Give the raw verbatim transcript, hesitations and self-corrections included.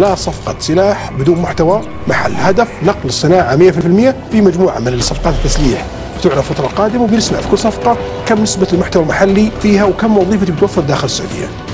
لا صفقة سلاح بدون محتوى محل، هدف نقل الصناعة مئة بالمئة في مجموعة من الصفقات التسليح تعلن الفترة القادمة، وبنسمع في كل صفقة كم نسبة المحتوى المحلي فيها وكم وظيفة بتوفر داخل السعودية.